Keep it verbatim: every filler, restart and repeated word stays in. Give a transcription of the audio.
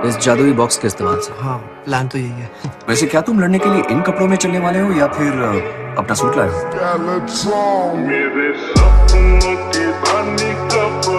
इस जादुई बॉक्स के इस्तेमाल से। हाँ, प्लान तो यही है। वैसे क्या तुम लड़ने के लिए इन कपड़ों में चलने वाले हो या फिर अपना सूट लाए हो? मेरे सपनों की रानी कब